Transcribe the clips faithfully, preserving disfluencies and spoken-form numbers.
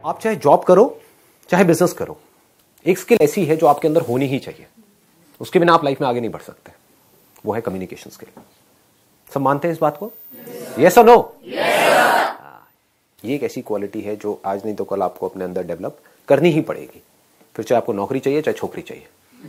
आप चाहे जॉब करो चाहे बिजनेस करो, एक स्किल ऐसी है जो आपके अंदर होनी ही चाहिए, उसके बिना आप लाइफ में आगे नहीं बढ़ सकते, वो है कम्युनिकेशन स्किल। सब मानते हैं इस बात को? यस और नो? ये एक ऐसी क्वालिटी है जो आज नहीं तो कल आपको अपने अंदर डेवलप करनी ही पड़ेगी, फिर चाहे आपको नौकरी चाहिए चाहे छोकरी चाहिए।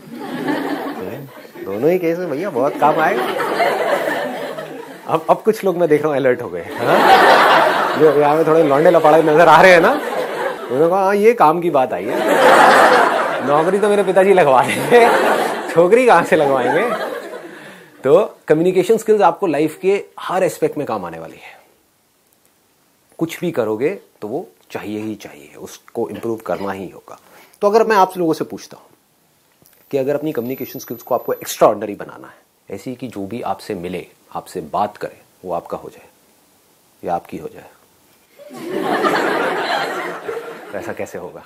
दोनों ही केस में भैया बहुत काम आएगा। अब अब कुछ लोग मैं देख रहा हूँ अलर्ट हो गए, जो यहाँ में थोड़े लौंडे लपाड़े नजर आ रहे हैं ना, उन्होंने कहा हाँ ये काम की बात आई है, नौकरी तो मेरे पिताजी लगवा देंगे, छोकरी कहाँ से लगवाएंगे। तो कम्युनिकेशन स्किल्स आपको लाइफ के हर एस्पेक्ट में काम आने वाली है। कुछ भी करोगे तो वो चाहिए ही चाहिए, उसको इंप्रूव करना ही होगा। तो अगर मैं आप लोगों से पूछता हूं कि अगर अपनी कम्युनिकेशन स्किल्स को आपको एक्स्ट्रा ऑर्डिनरी बनाना है, ऐसी कि जो भी आपसे मिले, आपसे बात करे, वो आपका हो जाए या आपकी हो जाए, तो ऐसा कैसे होगा?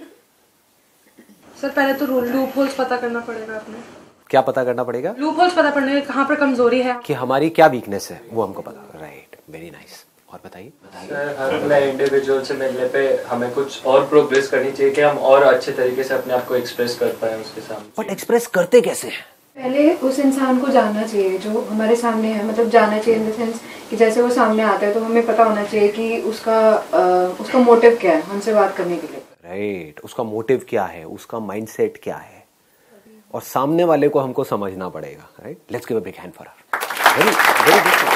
सर पहले तो लूप होल्स पता करना पड़ेगा। आपने क्या पता करना पड़ेगा? लूप होल्स पता करने के कहाँ पर कमजोरी है, कि हमारी क्या वीकनेस है, वो हमको पता। Right, very nice. और बताइए। सर हर नए इंडिविजुअल से मिलने पे हमें कुछ और प्रोग्रेस करनी चाहिए कि हम और अच्छे तरीके से अपने आप को एक्सप्रेस कर पाए उसके सामने। बट एक्सप्रेस करते कैसे हैं? पहले उस इंसान को जानना चाहिए जो हमारे सामने है, मतलब जानना चाहिए इन द सेंस कि जैसे वो सामने आता है तो हमें पता होना चाहिए कि उसका आ, उसका मोटिव क्या है हमसे बात करने के लिए। Right right. उसका मोटिव क्या है, उसका माइंडसेट क्या है, और सामने वाले को हमको समझना पड़ेगा। Right, let's give a big hand for her. Very very good.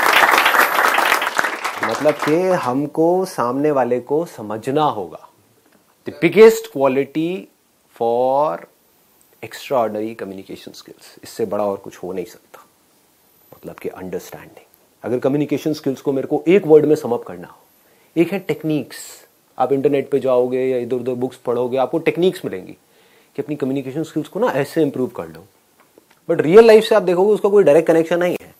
मतलब कि हमको सामने वाले को समझना होगा। The biggest quality for extraordinary communication skills, इससे बड़ा और कुछ हो नहीं सकता। मतलब कि अंडरस्टैंडिंग। अगर कम्युनिकेशन स्किल्स को मेरे को एक वर्ड में समअप करना हो, एक है टेक्निक्स। आप इंटरनेट पे जाओगे या इधर उधर बुक्स पढ़ोगे, आपको टेक्निक्स मिलेंगी कि अपनी कम्युनिकेशन स्किल्स को ना ऐसे इंप्रूव कर लो। बट रियल लाइफ से आप देखोगे उसका कोई डायरेक्ट कनेक्शन नहीं है,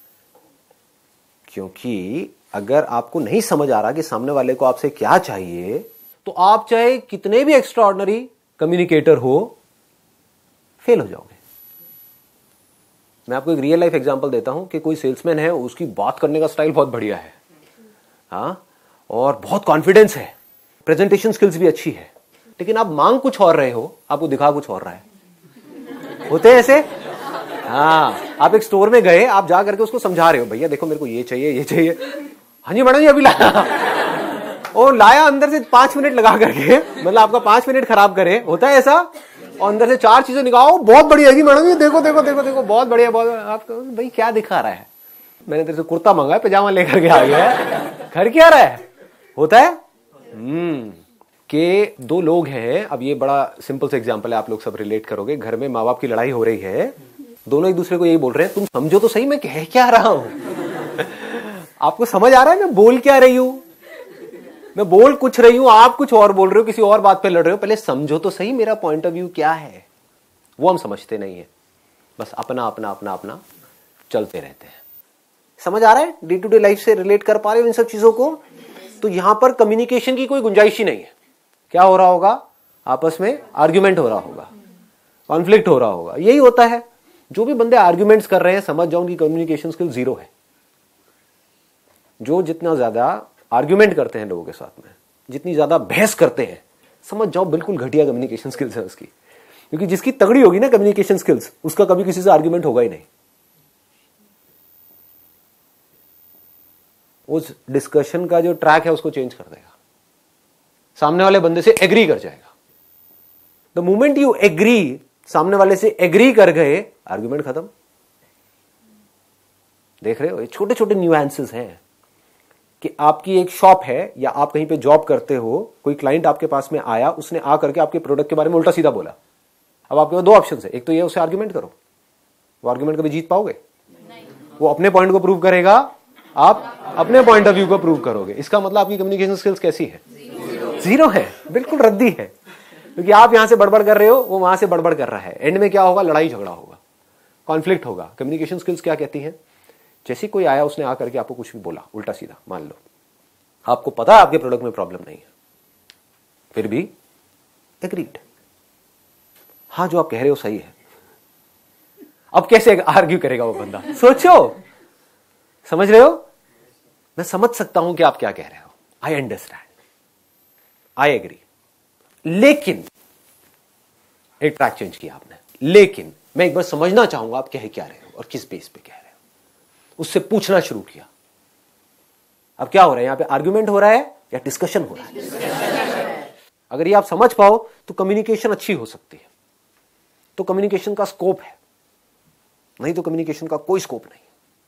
क्योंकि अगर आपको नहीं समझ आ रहा कि सामने वाले को आपसे क्या चाहिए, तो आप चाहे कितने भी एक्स्ट्रा ऑर्डिनरी कम्युनिकेटर हो, फेल हो जाओगे। मैं आपको एक रियल लाइफ एग्जांपल देता हूं कि कोई सेल्समैन है, उसकी बात करने का स्टाइल बहुत बढ़िया है, हाँ, और बहुत कॉन्फिडेंस है, प्रेजेंटेशन स्किल्स भी अच्छी है, लेकिन आप मांग कुछ और रहे हो, आपको दिखा कुछ और रहा है। होते हैं ऐसे? हाँ, आप एक स्टोर में गए, आप जा करके उसको समझा रहे हो, भैया देखो मेरे को ये चाहिए ये चाहिए, हाँ जी मैडम जी अभी लाया, और लाया अंदर से पांच मिनट लगा करके, मतलब आपका पांच मिनट खराब करे। होता है ऐसा? और अंदर से चार चीजें निकालो, बहुत बढ़िया जी मैडम जी, देखो देखो देखो देखो बहुत बढ़िया, बहुत। आप भाई क्या दिखा रहा है? मैंने तेरे से कुर्ता मंगा है, पजामा लेकर के आ गया है, घर क्या रहा है? होता है हम्म कि दो लोग हैं, अब ये बड़ा सिंपल सा एग्जांपल है, आप लोग सब रिलेट करोगे। घर में माँ बाप की लड़ाई हो रही है, दोनों एक दूसरे को यही बोल रहे हैं, तुम समझो तो सही मैं कह क्या रहा हूं। आपको समझ आ रहा है मैं बोल क्या रही हूं? मैं बोल कुछ रही हूं, आप कुछ और बोल रहे हो, किसी और बात पे लड़ रहे हो। पहले समझो तो सही मेरा पॉइंट ऑफ व्यू क्या है। वो हम समझते नहीं है, बस अपना अपना अपना अपना चलते रहते हैं। समझ आ रहा है? डे टू डे लाइफ से रिलेट कर पा रहे हो इन सब चीजों को? तो यहां पर कम्युनिकेशन की कोई गुंजाइश ही नहीं है। क्या हो रहा होगा? आपस में आर्ग्यूमेंट हो रहा होगा, कॉन्फ्लिक्ट हो रहा होगा। यही होता है। जो भी बंदे आर्ग्यूमेंट्स कर रहे हैं, समझ जाओ उनकी कम्युनिकेशन स्किल जीरो है। जो जितना ज्यादा आर्ग्यूमेंट करते हैं लोगों के साथ में, जितनी ज्यादा बहस करते हैं, समझ जाओ बिल्कुल घटिया कम्युनिकेशन स्किल्स है उसकी। क्योंकि जिसकी तगड़ी होगी ना कम्युनिकेशन स्किल्स, उसका कभी किसी से आर्ग्यूमेंट होगा ही नहीं। उस डिस्कशन का जो ट्रैक है उसको चेंज कर देगा, सामने वाले बंदे से एग्री कर जाएगा। द मोमेंट यू एग्री, सामने वाले से एग्री कर गए, आर्ग्यूमेंट खत्म। देख रहे हो, ये छोटे छोटे न्यूएंसेस हैं कि आपकी एक शॉप है या आप कहीं पे जॉब करते हो, कोई क्लाइंट आपके पास में आया, उसने आ करके आपके प्रोडक्ट के बारे में उल्टा सीधा बोला। अब आपके पास दो ऑप्शन है, एक तो ये उससे आर्ग्यूमेंट करो, वो आर्ग्यूमेंट कभी जीत पाओगे? वो अपने पॉइंट को प्रूव करेगा, आप अपने पॉइंट ऑफ व्यू को प्रूव करोगे। इसका मतलब आपकी कम्युनिकेशन स्किल्स कैसी है? जीरो है, बिल्कुल रद्दी है। क्योंकि आप यहां से बड़बड़ कर रहे हो, वो वहां से बड़बड़ कर रहा है। एंड में क्या होगा? लड़ाई झगड़ा होगा, कॉन्फ्लिक्ट होगा। कम्युनिकेशन स्किल्स क्या कहती हैं? जैसे कोई आया, उसने आकर के आपको कुछ भी बोला उल्टा सीधा, मान लो आपको पता है आपके प्रोडक्ट में प्रॉब्लम नहीं है, फिर भी एग्रीड, हाँ जो आप कह रहे हो सही है। अब कैसे आर्ग्यू करेगा वो बंदा? सोचो, समझ रहे हो? मैं समझ सकता हूं कि आप क्या कह रहे हो, आई अंडरस्टैंड। आई एग्री, लेकिन एक ट्रैक चेंज किया आपने, लेकिन मैं एक बार समझना चाहूंगा आप कह क्या रहे हो और किस बेस पे कह रहे हो। उससे पूछना शुरू किया। अब क्या हो रहा है यहां पे, आर्ग्यूमेंट हो रहा है या डिस्कशन हो रहा है? अगर ये आप समझ पाओ तो कम्युनिकेशन अच्छी हो सकती है, तो कम्युनिकेशन का स्कोप है, नहीं तो कम्युनिकेशन का कोई स्कोप नहीं।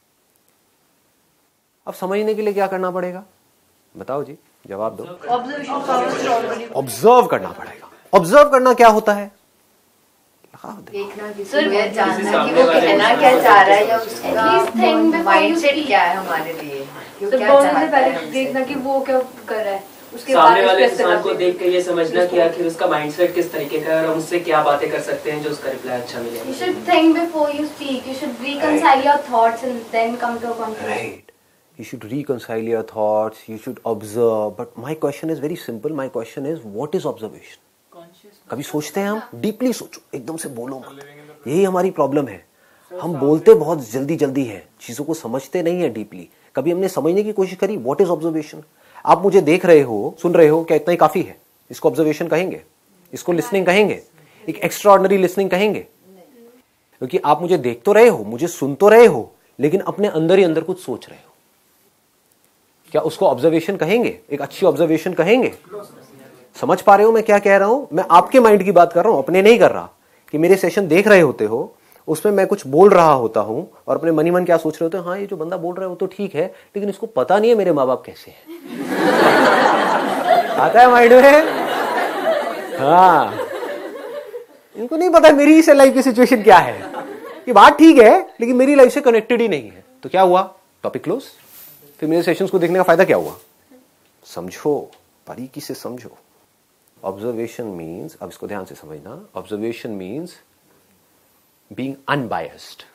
अब समझने के लिए क्या करना पड़ेगा बताओ जी, जवाब दो। ऑब्जर्व करना पड़ेगा। ऑब्जर्व करना क्या होता है? देखना कि जानना कि वो कहना क्या चाह रहा है या उसका माइंडसेट क्या है हमारे लिए, क्यों क्या चाहता है। पहले देखना कि वो क्या कर रहा है, उसके बाद सामने वाले इंसान को देख के ये समझना कि आखिर उसका माइंडसेट किस तरीके का है और उससे क्या बातें कर सकते हैं जो उसका रिप्लाई अच्छा मिले। You should think before you speak. You should reconcile your thoughts and then come to a conclusion. Right. You should reconcile your thoughts. You should observe. But my question is very simple. My question is, what is observation? कभी सोचते हैं हम? Deeply सोचो, एकदम से बोलो मत। यही हमारी प्रॉब्लम है। हम बोलते बहुत जल्दी जल्दी हैं, चीजों को समझते नहीं है डीपली। कभी हमने समझने की कोशिश करी, व्हाट इज ऑब्जर्वेशन? आप मुझे देख रहे हो, सुन रहे हो, क्या इतना ही काफी है? इसको ऑब्जर्वेशन कहेंगे? इसको लिसनिंग कहेंगे? एक एक्स्ट्राऑर्डिनरी लिसनिंग कहेंगे? क्योंकि आप मुझे देख तो रहे हो, मुझे सुन तो रहे हो, लेकिन अपने अंदर ही अंदर कुछ सोच रहे हो। क्या उसको ऑब्जर्वेशन कहेंगे? एक अच्छी ऑब्जर्वेशन कहेंगे? समझ पा रहे हो मैं क्या कह रहा हूं? मैं आपके माइंड की बात कर रहा हूं, अपने नहीं कर रहा। कि मेरे सेशन देख रहे होते हो, उसमें मैं कुछ बोल रहा होता हूं और अपने मनी मन क्या सोच रहे होते हो, हाँ ये जो बंदा बोल रहा है वो तो ठीक है, लेकिन इसको पता नहीं है मेरे माँ बाप कैसे हैं। आता है माइंड में? हाँ, इनको नहीं पता मेरी इस लाइफ की सिचुएशन क्या है। ये बात ठीक है लेकिन मेरी लाइफ से कनेक्टेड ही नहीं है। तो क्या हुआ? Topic close. फिर मेरे सेशंस को देखने का फायदा क्या हुआ? समझो, बारीकी से समझो। ऑब्जर्वेशन मीन्स, अब इसको ध्यान से समझना, ऑब्जर्वेशन मीन्स बीइंग अनबायस्ड।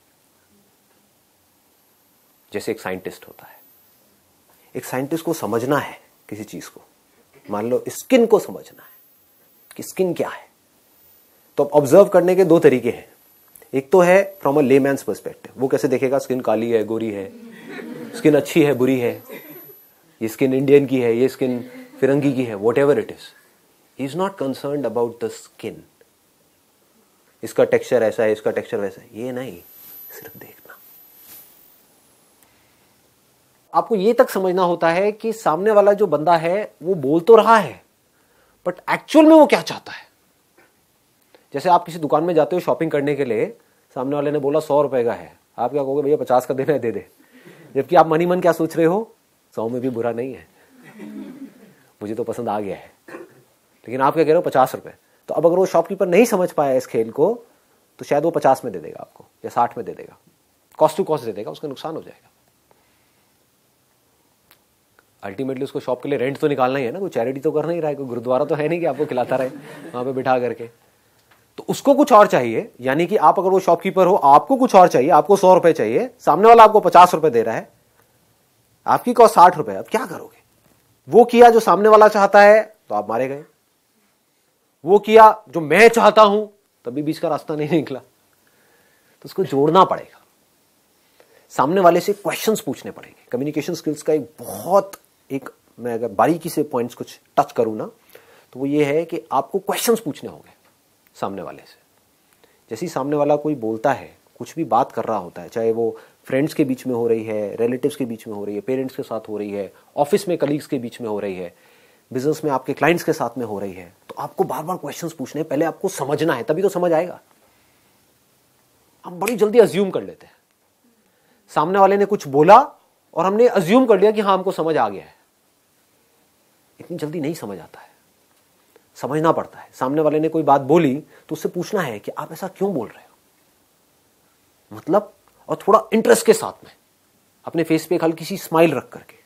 जैसे एक साइंटिस्ट होता है, एक साइंटिस्ट को समझना है किसी चीज को, मान लो स्किन को समझना है कि स्किन क्या है, तो ऑब्जर्व करने के दो तरीके हैं। एक तो है फ्रॉम अ लेमैन्स पर्सपेक्टिव, वो कैसे देखेगा स्किन काली है, गोरी है, स्किन अच्छी है, बुरी है, ये स्किन इंडियन की है, ये स्किन फिरंगी की है, whatever it is, he is not concerned about the skin. इसका टेक्सचर ऐसा है, इसका टेक्सचर वैसा है, ये नहीं, सिर्फ देखना। आपको ये तक समझना होता है कि सामने वाला जो बंदा है वो बोल तो रहा है, बट एक्चुअल में वो क्या चाहता है। जैसे आप किसी दुकान में जाते हो शॉपिंग करने के लिए, सामने वाले ने बोला सौ रुपए का है, आप क्या कहोगे? भैया पचास का देना है, दे दे। जबकि आप मनी मन क्या सोच रहे हो? सौ में भी बुरा नहीं है, मुझे तो पसंद आ गया है, लेकिन आप क्या कह रहे हो? पचास रुपए। तो अब अगर वो शॉपकीपर नहीं समझ पाया इस खेल को, तो शायद वो पचास में दे देगा आपको या साठ में दे देगा, कॉस्ट टू कॉस्ट दे देगा, उसका नुकसान हो जाएगा। अल्टीमेटली उसको शॉप के लिए रेंट तो निकालना ही है ना, कोई चैरिटी तो कर नहीं रहा है, कोई गुरुद्वारा तो है नहीं कि आपको खिलाता रहे वहां पे बिठा करके। तो उसको कुछ और चाहिए, यानी कि आप अगर वो शॉपकीपर हो, आपको कुछ और चाहिए, आपको सौ रुपए चाहिए, सामने वाला आपको पचास रुपए दे रहा है, आपकी कॉस्ट साठ रुपए। अब क्या करोगे? वो किया जो सामने वाला चाहता है तो आप मारे गए, वो किया जो मैं चाहता हूं तभी बीच का रास्ता नहीं निकला। तो उसको जोड़ना पड़ेगा, सामने वाले से क्वेश्चंस पूछने पड़ेंगे। कम्युनिकेशन स्किल्स का एक बहुत एक, मैं अगर बारीकी से पॉइंट्स कुछ टच करूं ना, तो वो ये है कि आपको क्वेश्चंस पूछने होंगे सामने वाले से। जैसे ही सामने वाला कोई बोलता है, कुछ भी बात कर रहा होता है, चाहे वो फ्रेंड्स के बीच में हो रही है, रिलेटिव्स के बीच में हो रही है, पेरेंट्स के साथ हो रही है, ऑफिस में कलीग्स के बीच में हो रही है, बिजनेस में आपके क्लाइंट्स के साथ में हो रही है, तो आपको बार बार क्वेश्चंस पूछने हैं। पहले आपको समझना है, तभी तो समझ आएगा। हम बड़ी जल्दी अज्यूम कर लेते हैं, सामने वाले ने कुछ बोला और हमने अज्यूम कर लिया कि हाँ हमको समझ आ गया है। इतनी जल्दी नहीं समझ आता है, समझना पड़ता है। सामने वाले ने कोई बात बोली तो उससे पूछना है कि आप ऐसा क्यों बोल रहे हो, मतलब, और थोड़ा इंटरेस्ट के साथ में अपने फेस पे एक हल्की सी स्माइल रख करके।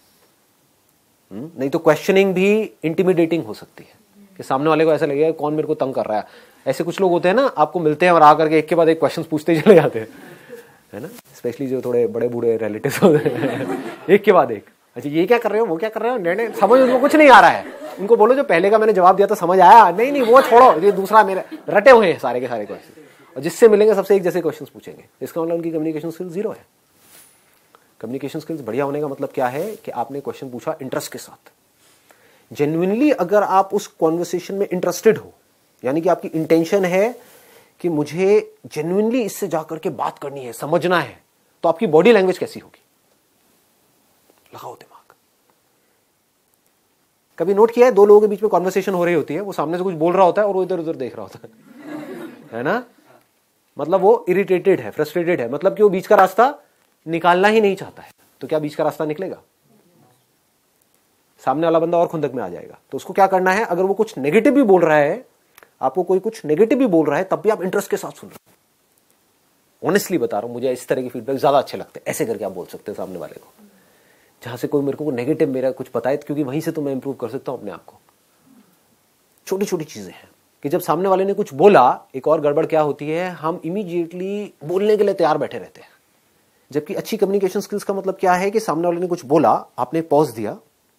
नहीं तो क्वेश्चनिंग भी इंटिमिडेटिंग हो सकती है कि सामने वाले को ऐसा लगेगा कौन मेरे को तंग कर रहा है। ऐसे कुछ लोग होते हैं ना, आपको मिलते हैं और आकर के एक के बाद एक क्वेश्चन पूछते चले जाते हैं, है ना, स्पेशली जो थोड़े बड़े बूढ़े रिलेटिव्स होते हैं, एक के बाद एक, अच्छा ये क्या कर रहे हो, वो क्या कर रहे हो, नहीं समझ उनको कुछ नहीं आ रहा है। उनको बोलो जो पहले का मैंने जवाब दिया था समझ आया? नहीं नहीं वो छोड़ो, ये दूसरा मेरे रटे हुए हैं सारे के सारे क्वेश्चन, और जिससे मिलेंगे सबसे एक जैसे क्वेश्चन पूछेंगे। इसका मतलब उनकी कम्युनिकेशन स्किल जीरो है। कम्युनिकेशन स्किल्स बढ़िया होने का मतलब क्या है कि आपने क्वेश्चन पूछा इंटरेस्ट के साथ, जेन्युइनली अगर आप उस कॉन्वर्सेशन में इंटरेस्टेड हो, यानी कि आपकी इंटेंशन है कि मुझे जेन्युइनली इससे जाकर के बात करनी है, समझना है, तो आपकी बॉडी लैंग्वेज कैसी होगी? लगाओ दिमाग। कभी नोट किया है, दो लोगों के बीच में कॉन्वर्सेशन हो रही होती है, वो सामने से कुछ बोल रहा होता है और वो इधर उधर देख रहा होता है है ना? मतलब वो इरिटेटेड है, फ्रस्ट्रेटेड है, मतलब कि वो बीच का रास्ता निकालना ही नहीं चाहता है। तो क्या बीच का रास्ता निकलेगा? सामने वाला बंदा और खुंदक में आ जाएगा। तो उसको क्या करना है, अगर वो कुछ नेगेटिव भी बोल रहा है, आपको कोई कुछ नेगेटिव भी बोल रहा है, तब भी आप इंटरेस्ट के साथ सुन रहे हो। ऑनेस्टली बता रहा हूं, मुझे इस तरह के फीडबैक ज्यादा अच्छे लगते हैं। ऐसे करके आप बोल सकते हैं सामने वाले को, जहां से कोई मेरे को नेगेटिव मेरा कुछ बताए, क्योंकि वहीं से तो मैं इंप्रूव कर सकता हूं अपने आप को। छोटी छोटी चीजें हैं कि जब सामने वाले ने कुछ बोला, एक और गड़बड़ क्या होती है, हम इमीडिएटली बोलने के लिए तैयार बैठे रहते हैं। जबकि अच्छी कम्युनिकेशन स्किल्स का मतलब क्या है कि सामने वाले ने कुछ बोला, आपने पॉज दिया,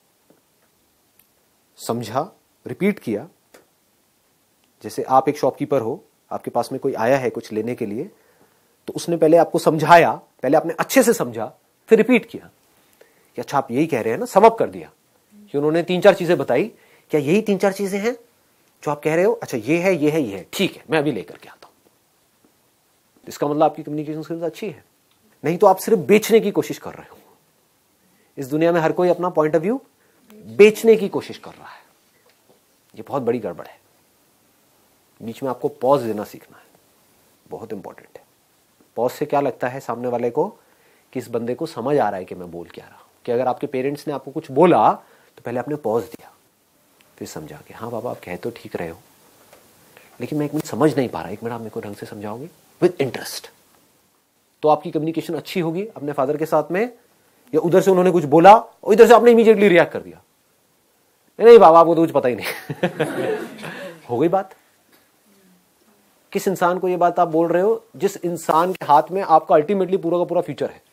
समझा, रिपीट किया। जैसे आप एक शॉपकीपर हो, आपके पास में कोई आया है कुछ लेने के लिए, तो उसने पहले आपको समझाया, पहले आपने अच्छे से समझा, फिर रिपीट किया कि अच्छा आप यही कह रहे हैं ना, सम अप कर दिया कि उन्होंने तीन चार चीजें बताई, क्या यही तीन चार चीजें हैं जो आप कह रहे हो? अच्छा ये है, ये है, ये है, ठीक है, मैं अभी लेकर के आता हूं। इसका मतलब आपकी कम्युनिकेशन स्किल्स अच्छी है। नहीं तो आप सिर्फ बेचने की कोशिश कर रहे हो। इस दुनिया में हर कोई अपना पॉइंट ऑफ व्यू बेचने की कोशिश कर रहा है। ये बहुत बड़ी गड़बड़ है। बीच में आपको पॉज देना सीखना है, बहुत इंपॉर्टेंट है। पॉज से क्या लगता है सामने वाले को कि इस बंदे को समझ आ रहा है कि मैं बोल क्या रहा हूं। कि अगर आपके पेरेंट्स ने आपको कुछ बोला तो पहले आपने पॉज दिया, फिर समझा कि हाँ बाबा आप कह तो ठीक रहे हो, लेकिन मैं एक मिनट समझ नहीं पा रहा, एक मिनट आप मेरे को ढंग से समझाओगे विद इंटरेस्ट। तो आपकी कम्युनिकेशन अच्छी होगी अपने फादर के साथ में। या उधर से उन्होंने कुछ बोला और इधर से आपने इमीडिएटली रिएक्ट कर दिया, नहीं बाबा आपको तो कुछ पता ही नहीं। हो गई बात। किस इंसान को ये बात आप बोल रहे हो? जिस इंसान के हाथ में आपका अल्टीमेटली पूरा का पूरा फ्यूचर है।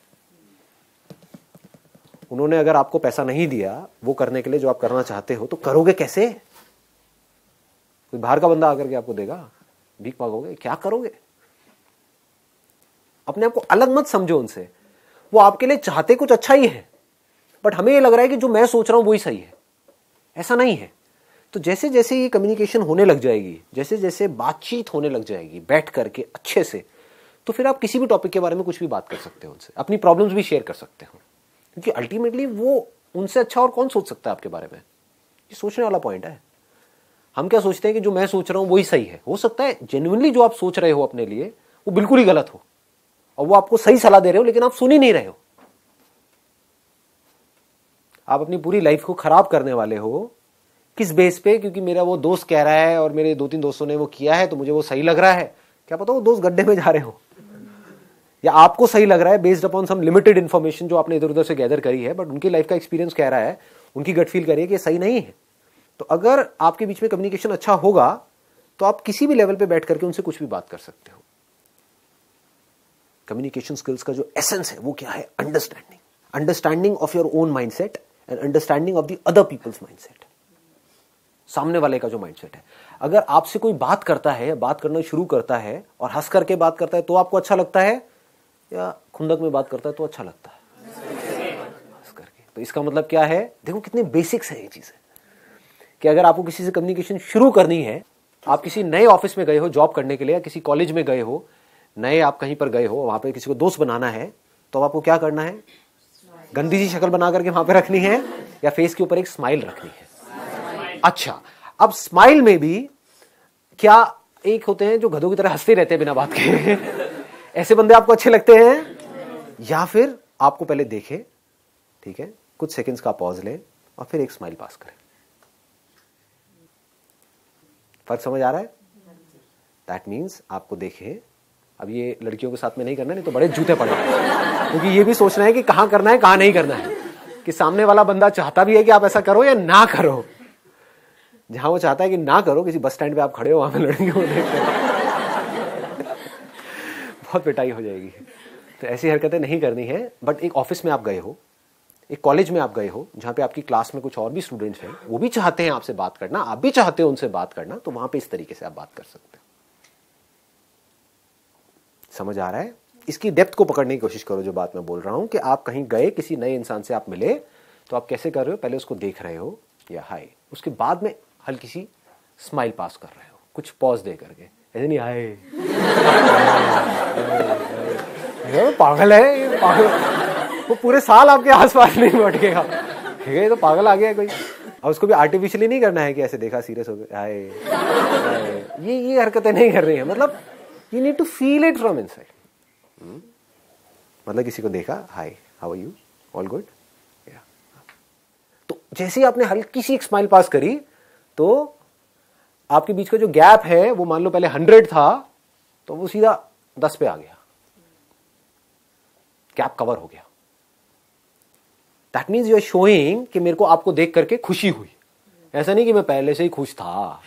उन्होंने अगर आपको पैसा नहीं दिया वो करने के लिए जो आप करना चाहते हो, तो करोगे कैसे? कोई बाहर का बंदा आकर के आपको देगा? भीख मांगोगे? क्या करोगे? अपने आप को अलग मत समझो उनसे। वो आपके लिए चाहते कुछ अच्छा ही है, बट हमें ये लग रहा है कि जो मैं सोच रहा हूं वही सही है। ऐसा नहीं है। तो जैसे जैसे ये कम्युनिकेशन होने लग जाएगी, जैसे जैसे बातचीत होने लग जाएगी बैठ करके अच्छे से, तो फिर आप किसी भी टॉपिक के बारे में कुछ भी बात कर सकते हो उनसे, अपनी प्रॉब्लम्स भी शेयर कर सकते हो। क्योंकि अल्टीमेटली वो उनसे अच्छा और कौन सोच सकता है आपके बारे में? ये सोचने वाला पॉइंट है। हम क्या सोचते हैं कि जो मैं सोच रहा हूं वही सही है। हो सकता है जेन्युइनली जो आप सोच रहे हो अपने लिए वो बिल्कुल ही गलत हो, और वो आपको सही सलाह दे रहे हो, लेकिन आप सुन ही नहीं रहे हो। आप अपनी पूरी लाइफ को खराब करने वाले हो। किस बेस पे? क्योंकि मेरा वो दोस्त कह रहा है और मेरे दो तीन दोस्तों ने वो किया है तो मुझे वो सही लग रहा है। क्या पता वो दोस्त गड्ढे में जा रहे हो, या आपको सही लग रहा है based upon some limited information जो आपने इधर उधर से गैदर करी है, बट उनकी लाइफ का एक्सपीरियंस कह रहा है, उनकी गट फील करिए कि ये सही नहीं है। तो अगर आपके बीच में कम्युनिकेशन अच्छा होगा तो आप किसी भी लेवल पे बैठ करके उनसे कुछ भी बात कर सकते हो। कम्युनिकेशन स्किल्स का जो एसेंस है वो क्या है? Understanding. Understanding of your own mindset and understanding of the other people's mindset. सामने वाले का जो माइंडसेट है। अगर आपसे कोई बात करता है, बात करना शुरू करता है और हंस करके बात करता है तो आपको अच्छा लगता है, या खुंदक में बात करता है तो अच्छा लगता है? हंस करके। तो इसका मतलब क्या है? देखो कितने बेसिक्स है ये चीजें, कि अगर आपको किसी से कम्युनिकेशन शुरू करनी है, आप किसी नए ऑफिस में गए हो जॉब करने के लिए, या किसी कॉलेज में गए हो, नए आप कहीं पर गए हो, वहां पे किसी को दोस्त बनाना है, तो आपको क्या करना है? गंदी सी शक्ल बना करके वहां पे रखनी है, या फेस के ऊपर एक स्माइल रखनी है? अच्छा, अब स्माइल में भी क्या एक होते हैं जो गधों की तरह हंसते रहते हैं बिना बात के, ऐसे बंदे आपको अच्छे लगते हैं? या फिर आपको पहले देखे, ठीक है, कुछ सेकंड्स का पॉज ले और फिर एक स्माइल पास करें? फर्क समझ आ रहा है? दैट मीन्स आपको देखे। अब ये लड़कियों के साथ में नहीं करना, नहीं तो बड़े जूते पड़ेंगे, क्योंकि ये भी सोचना है कि कहां करना है कहां नहीं करना है, कि सामने वाला बंदा चाहता भी है कि आप ऐसा करो या ना करो। जहां वो चाहता है कि ना करो, किसी बस स्टैंड पे आप खड़े हो, वहां पे लड़कियों को देखकर बहुत पिटाई हो जाएगी। तो ऐसी हरकतें नहीं करनी है। बट एक ऑफिस में आप गए हो, एक कॉलेज में आप गए हो, जहां पे आपकी क्लास में कुछ और भी स्टूडेंट्स हैं, वो भी चाहते हैं आपसे बात करना, आप भी चाहते हो उनसे बात करना, तो वहां पे इस तरीके से आप बात कर सकते हो। समझ आ रहा है? इसकी डेप्थ को पकड़ने की कोशिश करो। जो बात मैं बोल रहा हूं कि आप कहीं गए, किसी नए इंसान से आप मिले, तो आप कैसे कर रहे हो? पहले उसको देख रहे हो, या हाय, उसके बाद में हल्की सी स्माइल पास कर रहे हो, कुछ पॉज दे करके, ऐसे नहीं हाय पागल है ये, पागल, वो पूरे साल आपके आसपास नहीं भटकेगा, ठीक है, ये तो पागल आ गया है कोई। और उसको भी आर्टिफिशियली नहीं करना है कि ऐसे देखा सीरियस हो गया हाय, ये ये हरकतें नहीं कर रही है, मतलब you need to feel it from inside. मतलब किसी को देखा, hi how are you, all good, तो जैसे ही आपने हल्की सी एक स्माइल पास करी तो आपके बीच का जो गैप है वो मान लो पहले हंड्रेड था तो वो सीधा दस पे आ गया, गैप कवर हो गया। That means you are showing कि मेरे को आपको देख करके खुशी हुई, ऐसा नहीं कि मैं पहले से ही खुश था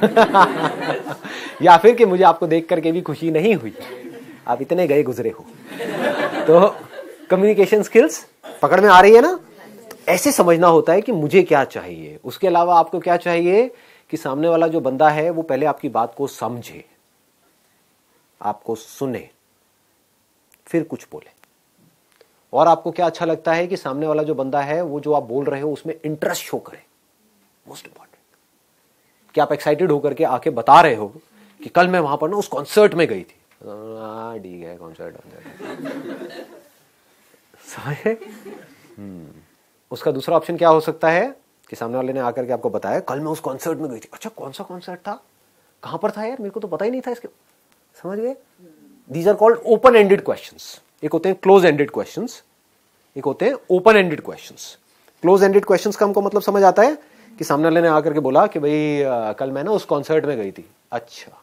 या फिर कि मुझे आपको देख करके भी खुशी नहीं हुई, आप इतने गए गुजरे हो। तो कम्युनिकेशन स्किल्स पकड़ में आ रही है ना? ऐसे समझना होता है कि मुझे क्या चाहिए, उसके अलावा आपको क्या चाहिए कि सामने वाला जो बंदा है वो पहले आपकी बात को समझे, आपको सुने, फिर कुछ बोले। और आपको क्या अच्छा लगता है कि सामने वाला जो बंदा है वो जो आप बोल रहे हो उसमें इंटरेस्ट शो करे, मोस्ट इंपॉर्टेंट। कि आप एक्साइटेड होकर के आके बता रहे हो कि कल मैं वहां पर ना उस कॉन्सर्ट में गई थी, ठीक है कॉन्सर्ट समझे। उसका दूसरा ऑप्शन क्या हो सकता है कि सामने वाले ने आकर के आपको बताया कल मैं उस कॉन्सर्ट में गई थी, अच्छा कौन सा कॉन्सर्ट था, कहां पर था यार, मेरे को तो पता ही नहीं था इसके, समझ गए। These are called open ended questions. एक होते हैं क्लोज एंडेड क्वेश्चंस, एक होते हैं open ended questions. Close ended questions का हमको मतलब समझ आता है कि सामने वाले ने आकर के बोला कि भाई आ, कल मैं ना उस कॉन्सर्ट में गई थी, अच्छा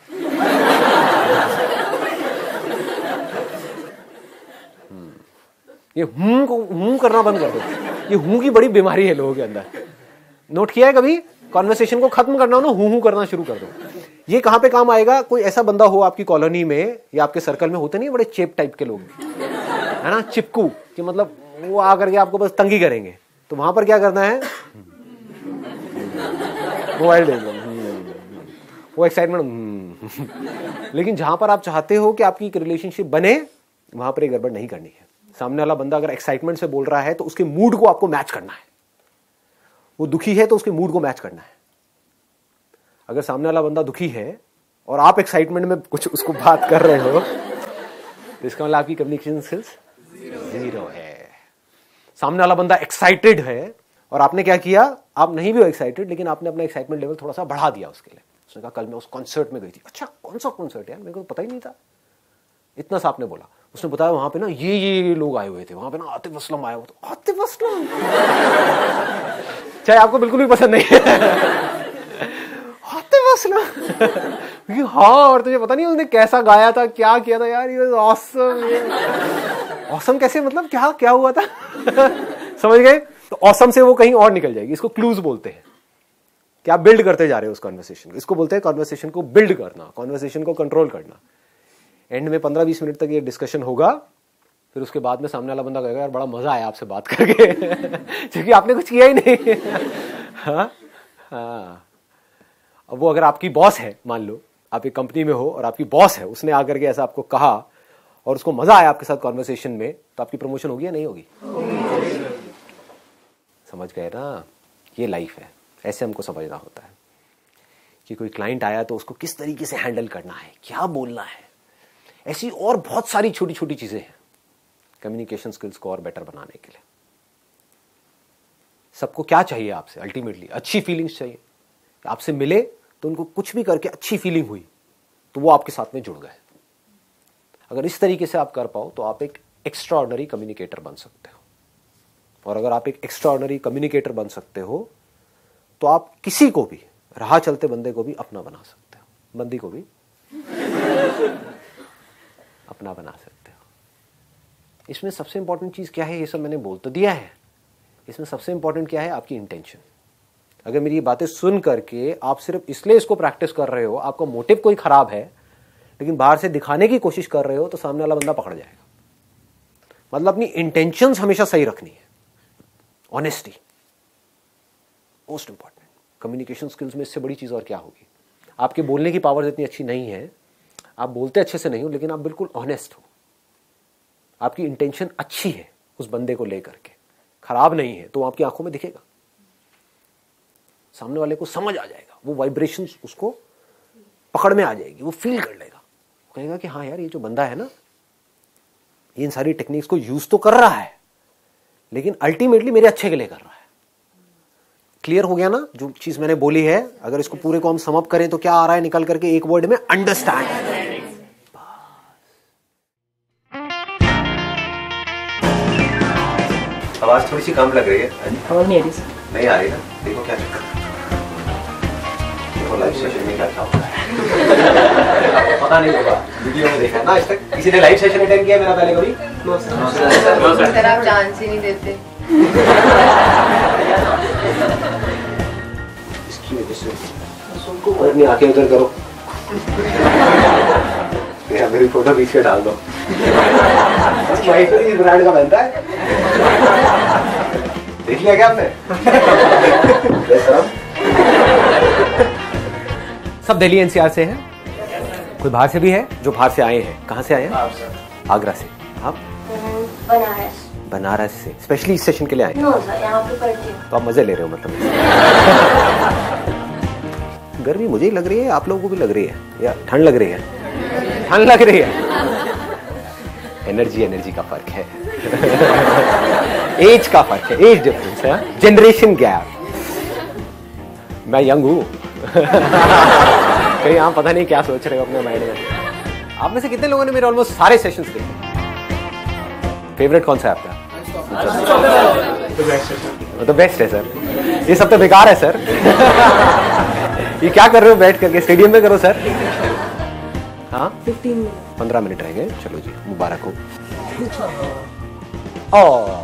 ये हूं को हूं करना बंद कर दो, ये हूं की बड़ी बीमारी है लोगों के अंदर। नोट किया है कभी? कॉन्वर्सेशन को खत्म करना हो ना, हूं हूं करना शुरू कर दो। ये कहां पे काम आएगा? कोई ऐसा बंदा हो आपकी कॉलोनी में या आपके सर्कल में, होते नहीं बड़े चेप टाइप के लोग, है ना, चिपकू, कि मतलब वो आकर के आपको बस तंगी करेंगे, तो वहां पर क्या करना है, मोबाइल दे दो, वो एक्साइटमेंट। लेकिन जहां पर आप चाहते हो कि आपकी एक रिलेशनशिप बने, वहां पर एक गड़बड़ नहीं करनी है। सामने वाला बंदा अगर एक्साइटमेंट से बोल रहा है तो उसके मूड को आपको मैच करना है, वो दुखी है तो उसके मूड को मैच करना है। अगर सामने वाला बंदा दुखी है और आप एक्साइटमेंट में कुछ उसको बात कर रहे हो तो इसका मतलब आपकी कम्युनिकेशन स्किल्स जीरो है। सामने वाला बंदा एक्साइटेड है और आपने क्या किया, आप नहीं भी हो एक्साइटेड लेकिन आपने अपना एक्साइटमेंट लेवल थोड़ा सा बढ़ा दिया उसके लिए। उसने कहा कल मैं उस कॉन्सर्ट में गई थी, अच्छा कौन सा कॉन्सर्ट यार, मेरे को पता ही नहीं था, इतना सा आपने बोला। उसने बताया वहां पे ना ये ये लोग आए हुए थे, वहां पे ना आतिफ असलम आया हुआ था। आतिफ असलम चाहे आपको बिल्कुल भी पसंद नहीं है, आतिफ असलम ये हाँ, और तुझे पता नहीं उसने कैसा गाया था, क्या किया था यार, ये ऑसम। ऑसम कैसे, मतलब क्या क्या हुआ था समझ गए? तो ऑसम से वो कहीं और निकल जाएगी। इसको क्लूज बोलते हैं कि आप बिल्ड करते जा रहे हो उस कॉन्वर्सेशन को। इसको बोलते हैं कॉन्वर्सेशन को बिल्ड करना, कॉन्वर्सेशन को कंट्रोल करना। एंड में पंद्रह बीस मिनट तक ये डिस्कशन होगा, फिर उसके बाद में सामने वाला बंदा कहेगा यार बड़ा मजा आया आपसे बात करके क्योंकि आपने कुछ किया ही नहीं। हाँ हाँ। अब वो अगर आपकी बॉस है, मान लो आप एक कंपनी में हो और आपकी बॉस है, उसने आकर के ऐसा आपको कहा और उसको मजा आया आपके साथ कॉन्वर्सेशन में, तो आपकी प्रमोशन होगी या नहीं होगी? समझ गए ना? ये लाइफ है, ऐसे हमको समझना होता है कि कोई क्लाइंट आया तो उसको किस तरीके से हैंडल करना है, क्या बोलना है। ऐसी और बहुत सारी छोटी छोटी चीजें हैं कम्युनिकेशन स्किल्स को और बेटर बनाने के लिए। सबको क्या चाहिए आपसे? अल्टीमेटली अच्छी फीलिंग्स चाहिए। आपसे मिले तो उनको कुछ भी करके अच्छी फीलिंग हुई तो वो आपके साथ में जुड़ गए। अगर इस तरीके से आप कर पाओ तो आप एक एक्स्ट्राऑर्डिनरी कम्युनिकेटर बन सकते हो। और अगर आप एक एक्स्ट्राऑर्डिनरी कम्युनिकेटर बन सकते हो तो आप किसी को भी, राह चलते बंदे को भी अपना बना सकते हो, बंदी को भी अपना बना सकते हो। इसमें सबसे इंपॉर्टेंट चीज क्या है, ये सब मैंने बोल तो दिया है, इसमें सबसे इंपॉर्टेंट क्या है, आपकी इंटेंशन। अगर मेरी बातें सुन करके आप सिर्फ इसलिए इसको प्रैक्टिस कर रहे हो, आपका मोटिव कोई खराब है, लेकिन बाहर से दिखाने की कोशिश कर रहे हो, तो सामने वाला बंदा पकड़ जाएगा। मतलब अपनी इंटेंशंस हमेशा सही रखनी है। Honesty most important. Communication skills में इससे बड़ी चीज और क्या होगी? आपके बोलने की पावर इतनी अच्छी नहीं है, आप बोलते अच्छे से नहीं हो, लेकिन आप बिल्कुल ऑनेस्ट हो, आपकी इंटेंशन अच्छी है उस बंदे को लेकर के, खराब नहीं है, तो आपकी आंखों में दिखेगा। सामने वाले को समझ आ जाएगा, वो वाइब्रेशन उसको पकड़ में आ जाएगी, वो फील कर लेगा, वो कहेगा कि हाँ यार ये जो बंदा है ना ये इन सारी टेक्निक्स को यूज तो कर रहा है लेकिन अल्टीमेटली मेरे अच्छे के लिए कर रहा है। क्लियर हो गया ना जो चीज मैंने बोली है? अगर इसको पूरे को हम सम अप करें तो क्या आ रहा है निकल करके एक वर्ड में? अंडरस्टैंड। आवाज थोड़ी सी कम लग रही है। आवाज नहीं आ रही सर? नहीं आ रही ना? देखो क्या चक्कर, देखो लाइव सेशन में क्या होता है आपको पता नहीं होगा, वीडियो में देखा ना आज तक? किसी ने लाइव सेशन अटेंड किया मेरा पहले कभी? No sir. आप चांस ही नहीं देते इसकी वजह से और नहीं, आके उधर करो मेरा मेरी फोटो बीच में डाल दो महेश्वरी इस ब्रांड का बनता है, देख लिया क्या आपने? सब दिल्ली एनसीआर से हैं, कोई बाहर से भी है जो बाहर से आए हैं? कहाँ से आए हैं? आगरा से। आप? बनारस। बनारस से स्पेशली इस सेशन के लिए आए? नो सर, यहाँ पे पढ़ती हूँ। तो आप मजे ले रहे हो मतलब? गर्मी मुझे ही लग रही है, आप लोगों को भी लग रही है या ठंड लग रही है? ठंड लग रही है। एनर्जी एनर्जी का फर्क है एज का फर्क है, एज डिफरेंस है, जनरेशन गैप। मैं यंग हूं कहीं आप पता नहीं क्या सोच रहे हो अपने माइंड में। आप में से कितने लोगों ने मेरे ऑलमोस्ट सारे सेशंस देखे? फेवरेट कौन सा है आपका? तो बेस्ट है सर, ये सब तो बेकार है सर ये क्या कर रहे हो बैठ करके? स्टेडियम में करो सर। हाँ पंद्रह मिनट रह गए, चलो जी मुबारक हो। ओ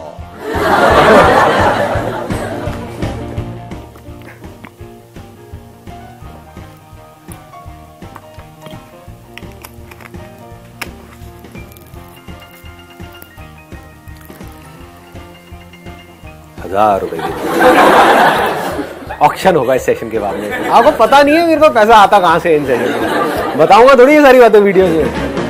हजार रुपए ऑक्शन होगा इस सेशन के बाद में। आपको पता नहीं है मेरे पास पैसा आता कहां से इन सेशन में, बताऊंगा थोड़ी ये सारी बातें वीडियो में।